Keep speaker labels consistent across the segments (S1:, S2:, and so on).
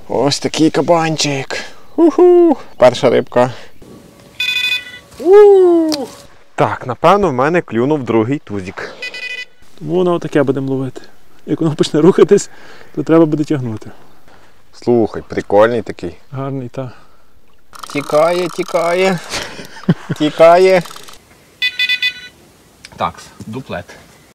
S1: Ось такий кабанчик. Перша рибка. Так, напевно, в мене клюнув другий тузик.
S2: Тому воно таке будемо ловити. Як воно почне рухатись, то треба буде тягнути.
S1: Слухай, прикольний такий.
S2: Гарний, так.
S1: Тікає, тікає. Тікає. Так, дуплет.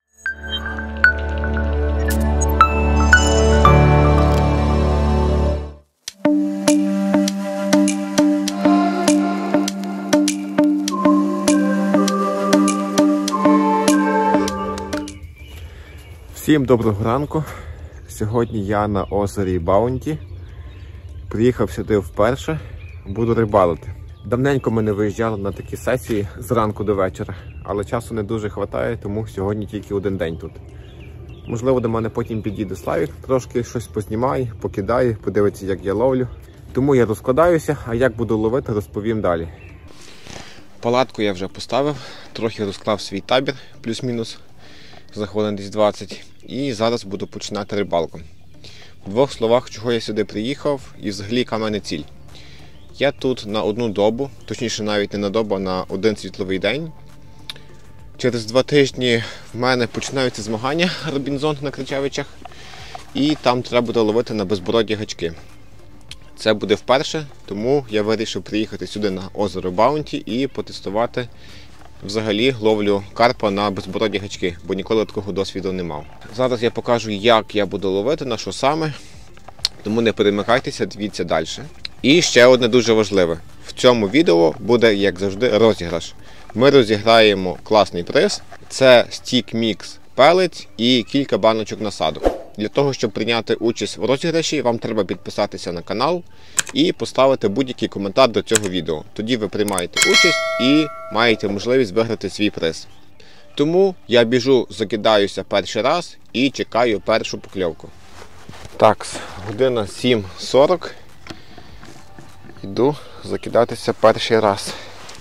S1: Всім доброго ранку. Сьогодні я на озері Баунті. Приїхав сюди вперше, буду рибалити. Давненько ми не виїжджали на такі сесії з ранку до вечора, але часу не дуже вистачає, тому сьогодні тільки один день тут. Можливо, до мене потім підійде Славік, трошки щось познімає, покидає, подивиться, як я ловлю. Тому я розкладаюся, а як буду ловити, розповім далі. Палатку я вже поставив, трохи розклав свій табір, плюс-мінус, за хвилин десь 20. І зараз буду починати рибалку. В двох словах, чого я сюди приїхав і взагалі яка в мене ціль. Я тут на одну добу, точніше навіть не на добу, а на один світловий день. Через 2 тижні в мене починаються змагання Робінзон на Кричевичах. І там треба буде ловити на безбороді гачки. Це буде вперше, тому я вирішив приїхати сюди на озеро Баунті і потестувати взагалі ловлю карпа на безбороді гачки, бо ніколи такого досвіду не мав. Зараз я покажу, як я буду ловити, на що саме, тому не перемикайтеся, дивіться далі. І ще одне дуже важливе. В цьому відео буде, як завжди, розіграш. Ми розіграємо класний приз. Це стік-мікс пелець і кілька баночок насадок. Для того, щоб прийняти участь в розіграші, вам треба підписатися на канал і поставити будь-який коментар до цього відео. Тоді ви приймаєте участь і маєте можливість виграти свій приз. Тому я біжу, закидаюся перший раз і чекаю першу покльовку. Так, година 7:40. Йду закидатися перший раз.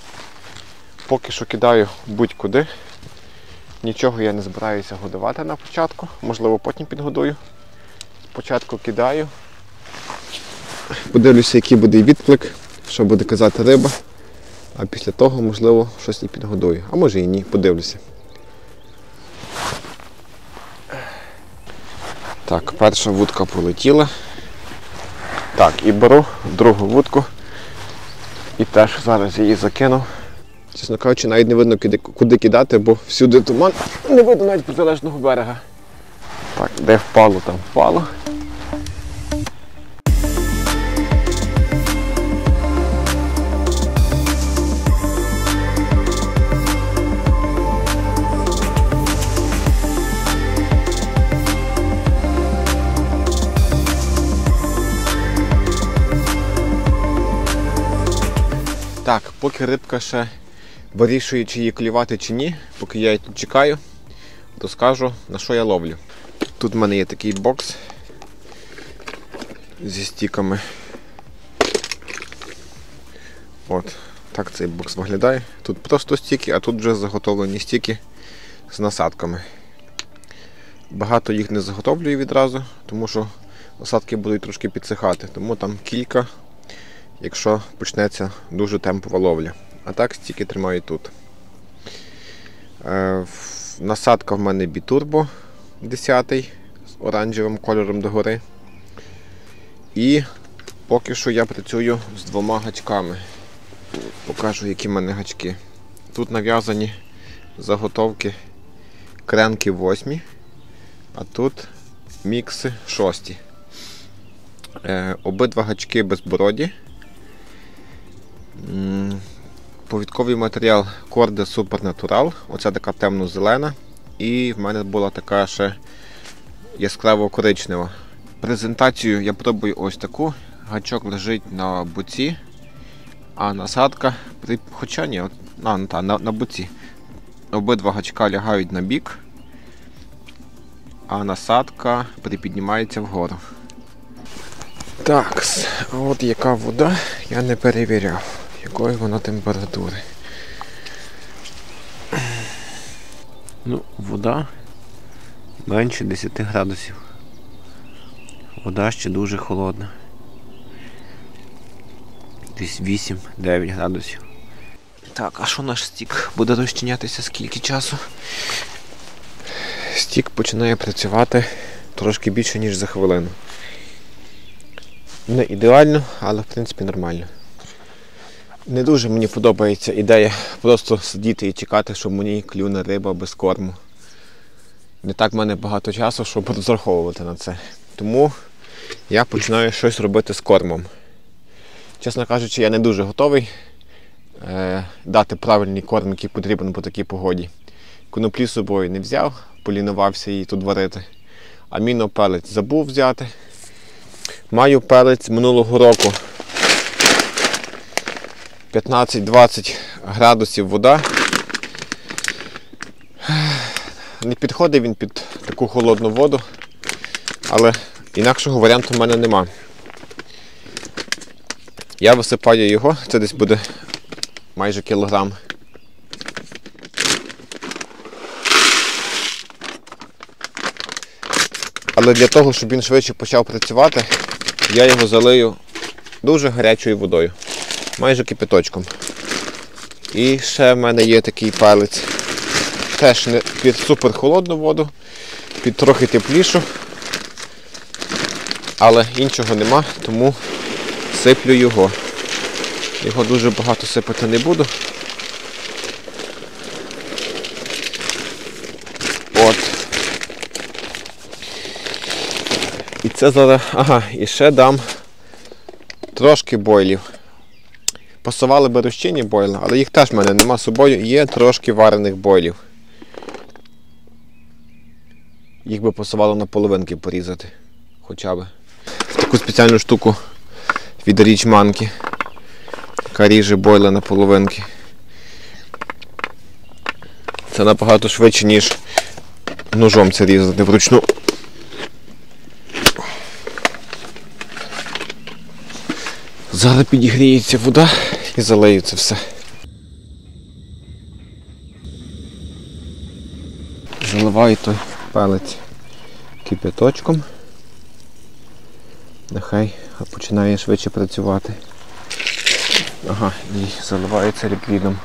S1: Поки що кидаю будь-куди. Нічого я не збираюся годувати на початку. Можливо, потім підгодую. Спочатку кидаю. Подивлюся, який буде відклик, що буде казати риба. А після того, можливо, щось і підгодую. А може і ні, подивлюся. Так, перша вудка полетіла. Так, і беру другу вудку. І теж зараз її закинув. Чесно кажучи, навіть не видно, куди кидати, бо всюди туман. Не видно навіть протилежного берега. Так, де впало, там впало. Так, поки рибка ще вирішує, чи її клювати, чи ні, поки я її тут чекаю, розкажу, на що я ловлю. Тут в мене є такий бокс зі стіками. От, так цей бокс виглядає. Тут просто стіки, а тут вже заготовлені стіки з насадками. Багато їх не заготовлюю відразу, тому що насадки будуть трошки підсихати, тому там кілька, якщо почнеться дуже темпова ловля. А так стільки тримаю тут. Насадка в мене Бітурбо 10 з оранжевим кольором догори. І поки що я працюю з 2 гачками. Покажу, які в мене гачки. Тут нав'язані заготовки кренки 8, а тут мікси 6. Обидва гачки безбороді. Повідковий матеріал Корде Супернатурал, оця така темно-зелена, і в мене була така ще яскраво-коричнева. Презентацію я пробую ось таку, гачок лежить на буці, а насадка, хоча ні, на буці. Обидва гачка лягають на бік, а насадка припіднімається вгору. Так, от яка вода, я не перевіряв, якої вона температури. Ну, вода менше 10 градусів. Вода ще дуже холодна. десь 8-9 градусів. Так, а що наш стік буде розчинятися скільки часу? Стік починає працювати трошки більше, ніж за хвилину. Не ідеально, але в принципі нормально. Не дуже мені подобається ідея просто сидіти і чекати, щоб мені клюне риба без корму. Не так в мене багато часу, щоб розраховувати на це. Тому я починаю щось робити з кормом. Чесно кажучи, я не дуже готовий дати правильний корм, який потрібен по такій погоді. Коноплі з собою не взяв, полінувався її тут варити. Амінопелець забув взяти. Маю пелець минулого року. 15-20 градусів вода. Не підходить він під таку холодну воду, але інакшого варіанту в мене нема. Я висипаю його, це десь буде майже кілограм. Але для того, щоб він швидше почав працювати, я його залию дуже гарячою водою, майже кипяточком. І ще в мене є такий пелець. Теж не під супер холодну воду, під трохи теплішу. Але іншого нема, тому сиплю його. Його дуже багато сипати не буду. От. І це зараз... Ага, і ще дам трошки бойлів. Пасували би розчинні бойли, але їх теж в мене нема з собою. Є трошки варених бойлів. Їх би пасувало на половинки порізати. Хоча б. Таку спеціальну штуку від Річманки, яка ріже бойли на половинки. Це набагато швидше, ніж ножом це різати вручну. Зараз підігріється вода і залию це все. Заливаю той пелець кипяточком. Нехай починає швидше працювати. Ага, і заливаю це ліквідом.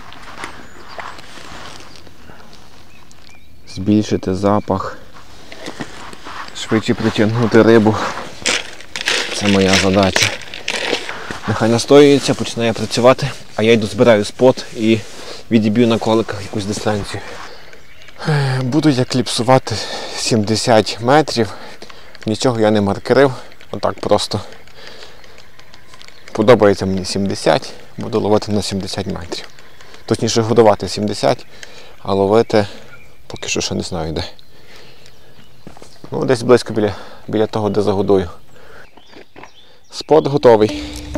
S1: Збільшити запах, швидше притягнути рибу. Це моя задача. Нехай настоюється, починає працювати, а я йду збираю спот і відіб'ю на коликах якусь дистанцію. Буду я кліпсувати 70 метрів. Нічого я не маркерив, отак просто. Подобається мені 70, буду ловити на 70 метрів. Точніше годувати 70, а ловити поки що ще не знаю де. Ну, десь близько біля того, де загодую. Спот готовий.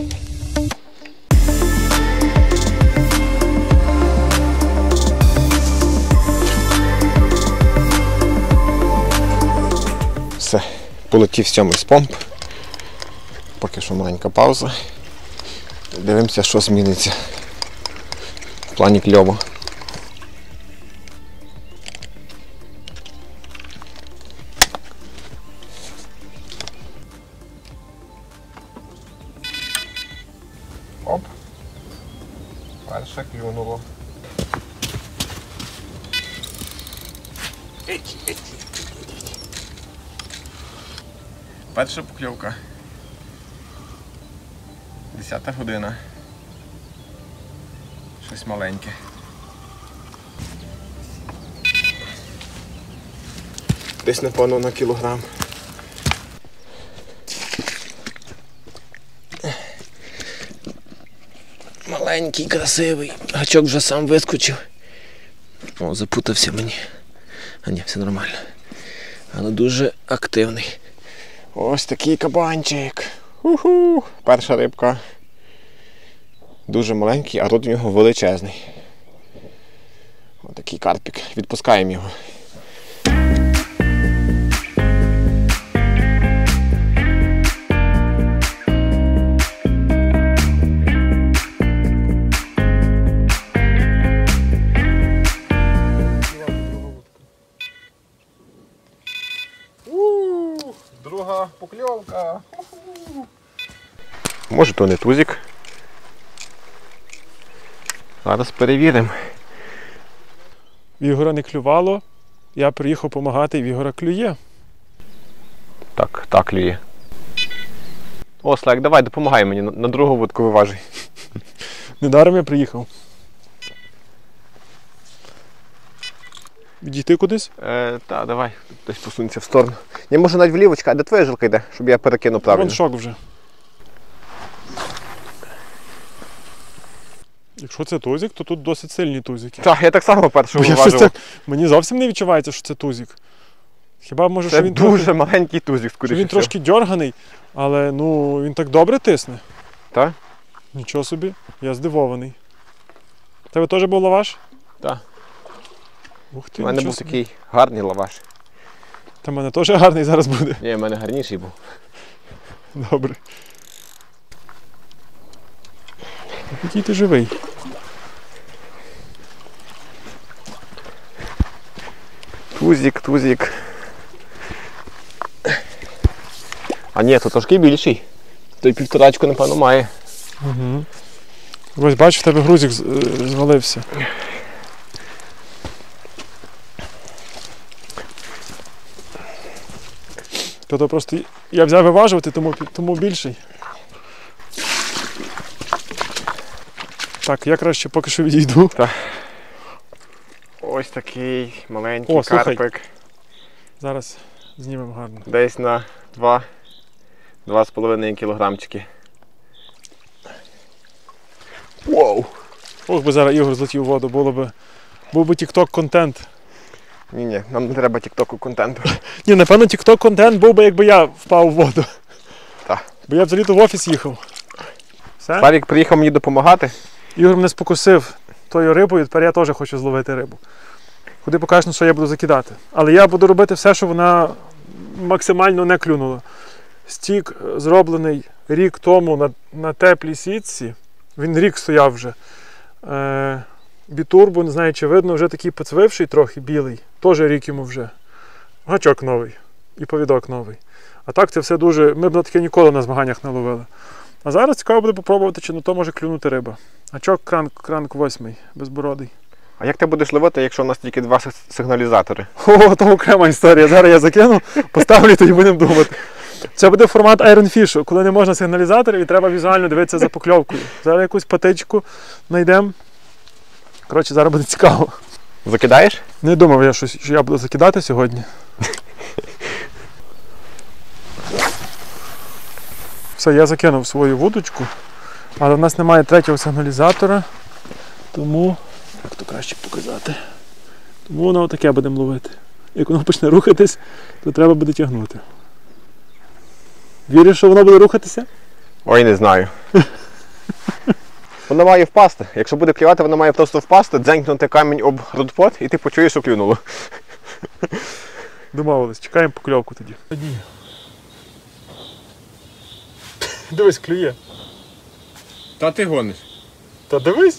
S1: Все, полетів 7-й спомп. Поки що маленька пауза. Дивимося, що зміниться в плані кльову. Оп. Перше клюнуло. Перша покльовка. 10 година. Щось маленьке. Десь, напевно, на кілограм. Маленький, красивий. Гачок вже сам вискочив. О, запутався мені. А ні, все нормально. Але дуже активний. Ось такий кабанчик. Уху! Перша рибка. Дуже маленький, а рот у нього величезний. Ось такий карпік. Відпускаємо його. Друга покльовка. Може, то не тузик. Зараз перевіримо.
S2: В Ігора не клювало, я приїхав допомагати, і в Ігора клює.
S1: Так клює. О, Слайк, давай, допомагай мені, на другу вудку виважуй.
S2: Недаром я приїхав. Відійти кудись?
S1: Так, давай, десь посунься в сторону. Я можу навіть вліво чекати, де твоя жилка йде, щоб я перекинув правильно.
S2: Вон шок вже. Якщо це тузик, то тут досить сильні тузики.
S1: Так, я так само першого
S2: Бо я щось
S1: виважував.
S2: так, мені зовсім не відчувається, що це тузик. Хіба може,
S1: Це
S2: що він
S1: дуже
S2: трохи,
S1: маленький тузик,
S2: що
S1: скоріше
S2: він
S1: всього.
S2: трошки дьорганий, але ну він так добре тисне.
S1: Так?
S2: Нічого собі, я здивований. У тебе теж був лаваш?
S1: Так.
S2: Ух ти,
S1: У мене
S2: нічого
S1: був
S2: собі.
S1: такий гарний лаваш.
S2: Та в мене теж гарний зараз буде.
S1: Ні, в мене гарніший був.
S2: Добре. Який ти живий.
S1: Тузик. А ні, то трошки більший. Той півторачку, напевно, має.
S2: Угу. Ось бачиш, в тебе грузик звалився. Тобто просто я взяв виважувати, тому більший. Так, я краще поки що відійду.
S1: Ось такий маленький
S2: О, слухай.
S1: карпик.
S2: Зараз знімемо гарно.
S1: Десь на 2,5 кілограмчики. Вау!
S2: Ох, би зараз Ігор злетів у воду, був би TikTok контент.
S1: Ні, нам не треба тіктоку контенту.
S2: Ні, напевно, TikTok контент був би, якби я впав у воду.
S1: Так.
S2: Бо я взагалі-то в офіс їхав. Все?
S1: Славік приїхав мені допомагати.
S2: Ігор мене спокусив тою рибою, тепер я теж хочу зловити рибу. Куди покажеш, на що я буду закидати. Але я буду робити все, щоб вона максимально не клюнула. Стік зроблений рік тому на теплій сітці. Він рік стояв вже. Бітурбо, не знаю, чи видно, вже такий поцвивший трохи, білий. Теж рік йому вже. Гачок новий. І повідок новий. А так це все дуже... Ми б на таке ніколи на змаганнях не ловили. А зараз цікаво буде попробувати, чи на то може клюнути риба. Гачок кранк 8, безбородий.
S1: А як ти будеш ловити, якщо у нас тільки 2 сигналізатори?
S2: О, то окрема історія. Зараз я закину, поставлю, тоді будемо думати. Це буде формат Iron Fish, коли не можна сигналізаторів і треба візуально дивитися за покльовкою. Зараз якусь патичку знайдемо. Коротше, зараз буде цікаво.
S1: Закидаєш?
S2: Не думав я, що я буду закидати сьогодні. Все, я закинув свою вудочку, але в нас немає третього сигналізатора, тому, як то краще показати, тому воно отаке будемо ловити. Як воно почне рухатись, то треба буде тягнути. Віриш, що воно буде рухатися?
S1: Ой, не знаю. Воно має впасти. Якщо буде клювати, воно має просто впасти, дзенькнути камінь об родпот, і ти почуєш, що клюнуло.
S2: Домовились, чекаємо покльовку тоді. Дивись, клює.
S1: Та ти гониш.
S2: Та дивись.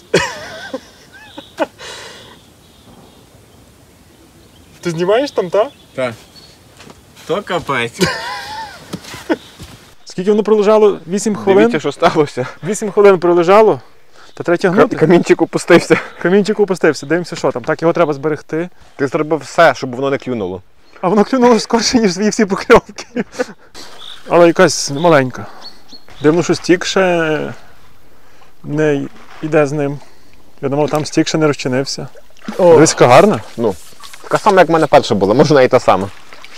S2: Ти знімаєш там, та?
S1: Так. То капець.
S2: Скільки воно пролежало? 8 хвилин?
S1: Дивіться, що сталося.
S2: 8 хвилин пролежало. Та треба тягнути.
S1: Камінчик опустився.
S2: Камінчик опустився. Дивимося, що там. Так, його треба зберегти.
S1: Ти зробив все, щоб воно не клюнуло.
S2: А воно клюнуло скорше, ніж свої всі покльовки. Але якась маленька. Дивно, що стік ще не йде з ним. Я думав, там стік ще не розчинився. Дивись, яка гарна.
S1: Ну, така сама, як в мене перша була, може навіть та сама.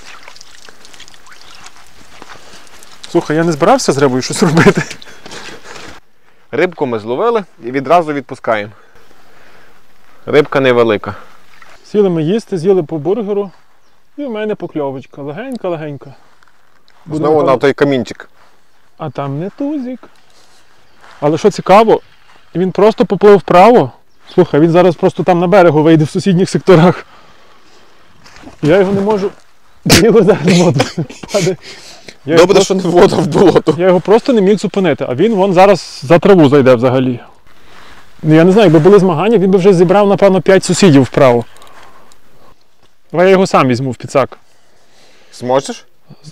S2: Слухай, я не збирався з рибою щось робити.
S1: Рибку ми зловили і відразу відпускаємо. Рибка невелика.
S2: Сіли ми їсти, з'їли по бургеру. І в мене покльовочка. Легенька-легенька.
S1: Знову на той камінчик.
S2: А там не тузик. Але що цікаво, він просто поплив вправо. Слухай, він зараз просто там на берегу вийде в сусідніх секторах. Я його не можу... Його зараз в воду падає.
S1: Добре, що не вода в болото.
S2: Я його просто не міг зупинити, а він вон зараз за траву зайде взагалі. Ну я не знаю, якби були змагання, він би вже зібрав, напевно, 5 сусідів вправо. Давай я його сам візьму в підсак.
S1: Зможеш?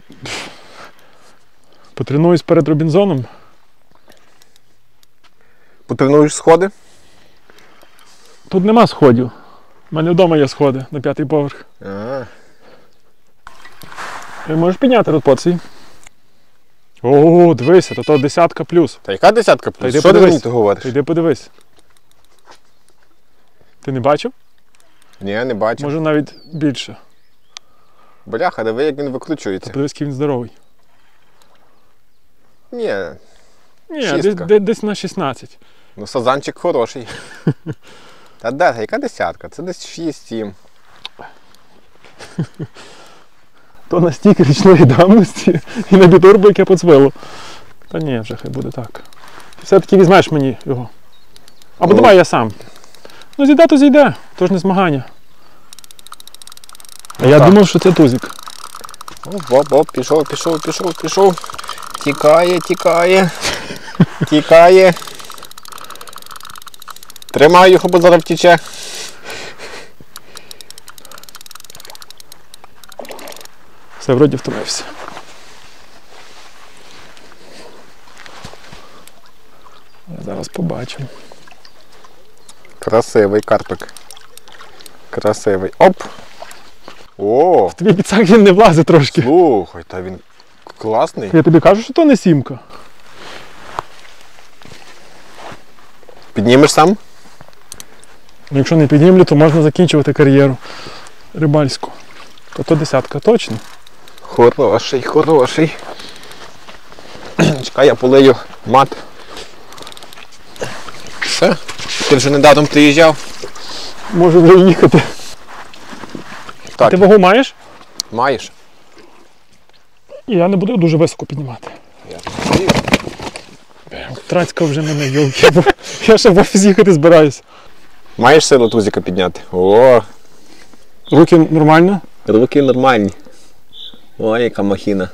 S2: Потренуюсь перед Робінзоном.
S1: Потренуєш сходи?
S2: Тут нема сходів. У мене вдома є сходи на 5-й поверх. Ти можеш підняти тут порції? О, дивися, то 10 плюс.
S1: Та яка 10
S2: Та
S1: плюс?
S2: йди
S1: Що ти
S2: подивись.
S1: мені тут говориш?
S2: Ти йди подивись. Ти не бачив?
S1: Ні, не бачу.
S2: Може навіть більше.
S1: Бляха, диви, як він викручується.
S2: Подивись, який він здоровий.
S1: Ні,
S2: Ні,
S1: Шістка.
S2: десь на 16.
S1: ну сазанчик хороший. Та де, яка 10? Це десь 6-7.
S2: То на стік річної давності і на бітурбу, яке поцвило. Та ні, вже хай буде так. Ти все-таки візьмеш мені його. Або давай я сам. Ну зійде, то зійде. То ж не змагання. А я
S1: Так.
S2: думав, що це тузик.
S1: Оп, пішов. Тікає. Тікає. Тримай його, бо зараз втіче.
S2: Все, вроді втомився. Зараз побачимо.
S1: Красивий карпик. Красивий. Оп! О!
S2: Тобі підсак він не влазить трошки.
S1: Слухай, та він класний.
S2: Я тобі кажу, що то не сімка.
S1: Піднімеш сам?
S2: Якщо не піднімлю, то можна закінчувати кар'єру рибальську. То 10 точно.
S1: Хороший. Чекай, я полию мат. Все. Ти вже недавно приїжджав.
S2: Можу вже їхати.
S1: Так,
S2: Ти вагу маєш?
S1: маєш?
S2: І я не буду дуже високо піднімати. Трацька вже мене йовки, бо я ще в офіс їхати збираюсь.
S1: Маєш силу тузика підняти? О,
S2: Руки нормально?
S1: руки нормальні. Ой, яка махіна.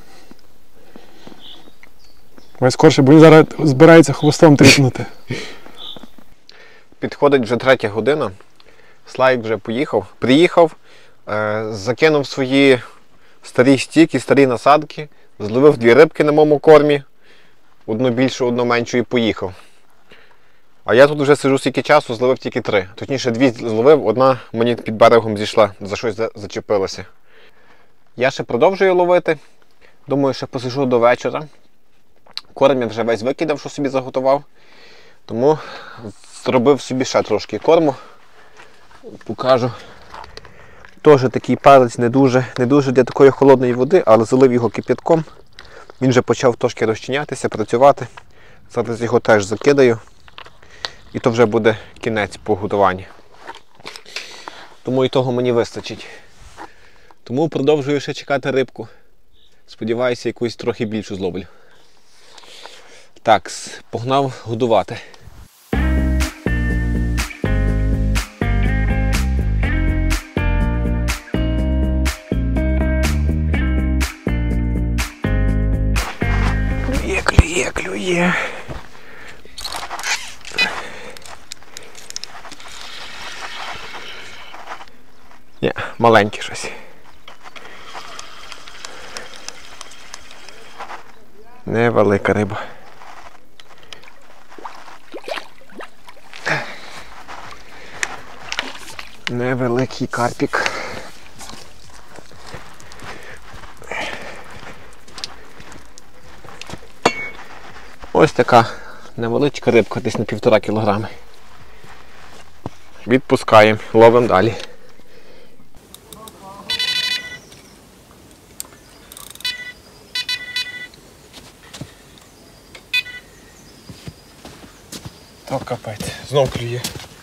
S2: Ой, скорше, бо він зараз збирається хвостом тріпнути.
S1: Підходить вже 3 година. Слайк вже приїхав, закинув свої старі стіки, старі насадки, зловив 2 рибки на моєму кормі, одну більшу, одну меншу і поїхав. А я тут вже сиджу стільки часу, зловив тільки 3. Точніше 2 зловив, одна мені під берегом зійшла, за щось зачепилася. Я ще продовжую ловити. Думаю, ще посиджу до вечора. Корм я вже весь викидав, що собі заготував. Тому зробив собі ще трошки корму. Покажу. Теж такий палець не дуже для такої холодної води, але залив його кип'ятком. Він вже почав трошки розчинятися, працювати. Зараз його теж закидаю. І то вже буде кінець по годуванню. Тому і того мені вистачить. Тому продовжую ще чекати рибку. Сподіваюся, якусь трохи більшу зловлю. Так, погнав годувати. Клює. Ні, маленьке щось. Невелика риба. Невеликий карпік. Ось така невеличка рибка, десь на 1,5 кілограми. Відпускаємо, ловимо далі. То капець, знов клює.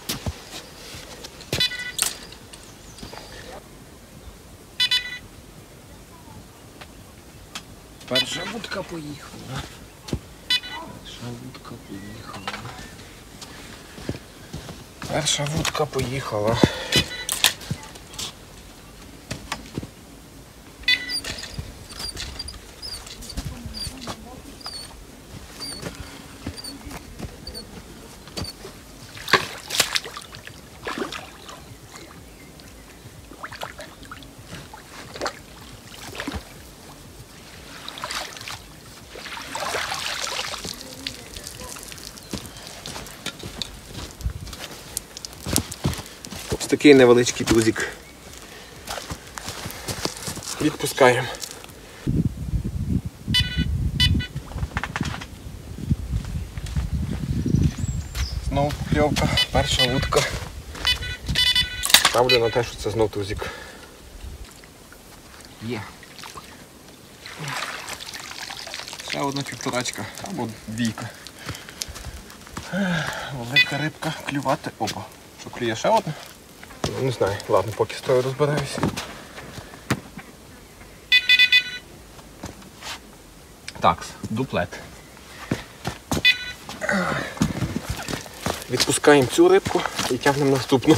S1: Перша вудка поїхала. Перша вудка поїхала. такий невеличкий тузик. Відпускаємо. Знову покльовка, перша вудка. Ставлю на те, що це знов тузик. Є. Ще одна півторачка або двійка. Велика рибка, клювати. Опа. Що, клює ще одна? Не знаю, ладно, поки стою розбираюся. Так, дуплет. Відпускаємо цю рибку і тягнемо наступну.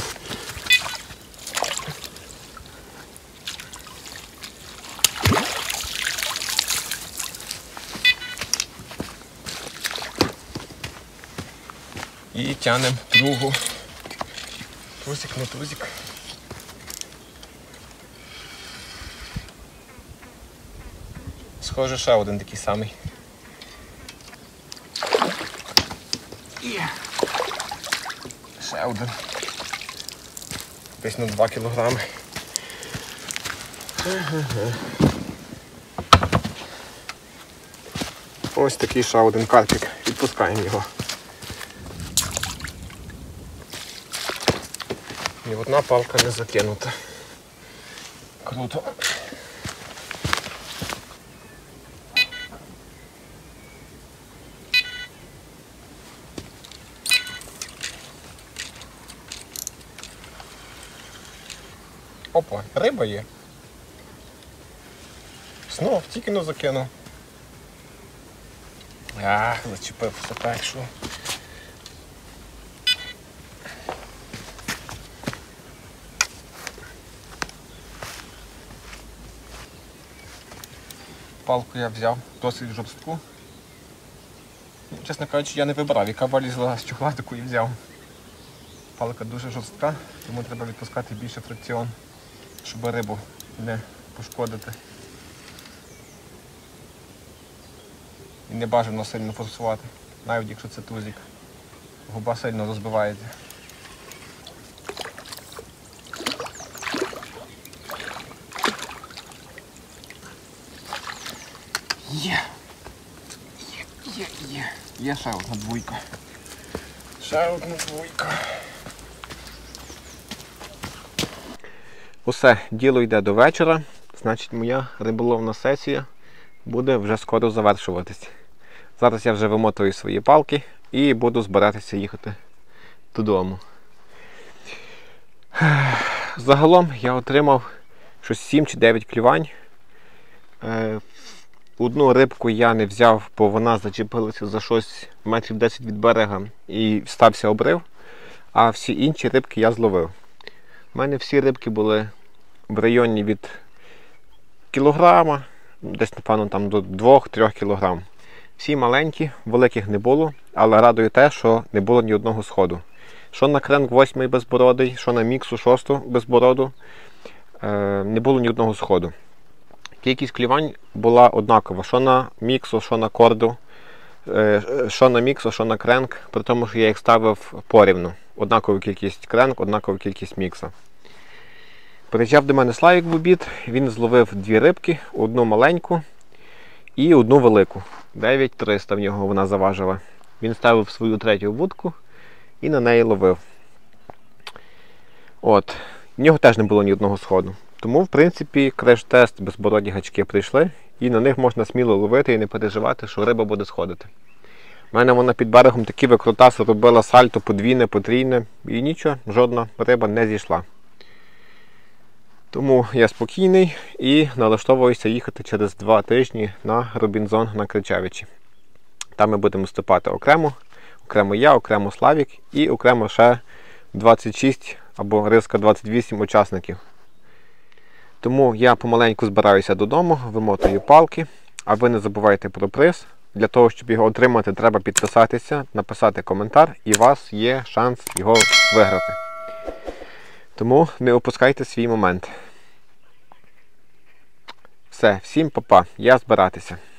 S1: І тягнемо другу. Тузик, не тузик. Схоже, ще один такий самий. Є. Ще один. Десь на 2 кілограми. Ось такий ще один карпик. Відпускаємо його. Ні одна палка не закинута. Круто. Опа, риба є. Знов, тільки не закинув. Ах, зачепив все першу. Палку я взяв, досить жорстку. Чесно кажучи, я не вибирав, яка вилізла з чохла, таку і взяв. Палка дуже жорстка, тому треба відпускати більше фрикціон, щоб рибу не пошкодити. І не бажано сильно форсувати, навіть якщо це тузик. Губа сильно розбивається. Є! Є ще одна двойка. Ще одна двойка. Усе, діло йде до вечора. Значить, моя риболовна сесія буде вже скоро завершуватись. Зараз я вже вимотую свої палки і буду збиратися їхати додому. Загалом я отримав щось 7 чи 9 клювань. Одну рибку я не взяв, бо вона зачепилася за щось метрів 10 від берега і стався обрив, а всі інші рибки я зловив. У мене всі рибки були в районі від кілограма, десь, напевно, там до 2-3 кілограм. Всі маленькі, великих не було, але радує те, що не було ні одного сходу. Що на кренк 8 безбородий, що на міксу 6 безбороду, не було ні одного сходу. Кількість клювань була однакова, що на міксу, що на корду, що на міксу, що на кренк, при тому, що я їх ставив порівну. Однакова кількість кренк, однакова кількість мікса. Приїжджав до мене Славік в обід, він зловив 2 рибки, одну маленьку і одну велику. 9300 в нього вона заважила. Він ставив свою 3-ю вудку і на неї ловив. От. В нього теж не було ні одного сходу. Тому, в принципі, креш-тест безбороді гачки прийшли, і на них можна сміло ловити і не переживати, що риба буде сходити. У мене вона під берегом такі викрутаси робила сальто подвійне, потрійне, і нічого, жодна риба не зійшла. Тому я спокійний і налаштовуюся їхати через 2 тижні на Робінзон на Кричевичі. Там ми будемо виступати окремо, окремо я, окремо Славік і окремо ще 26 або риска 28 учасників. Тому я помаленьку збираюся додому, вимотую палки, а ви не забувайте про приз. Для того, щоб його отримати, треба підписатися, написати коментар, і у вас є шанс його виграти. Тому не опускайте свій момент. Все, всім па-па, я збиратися.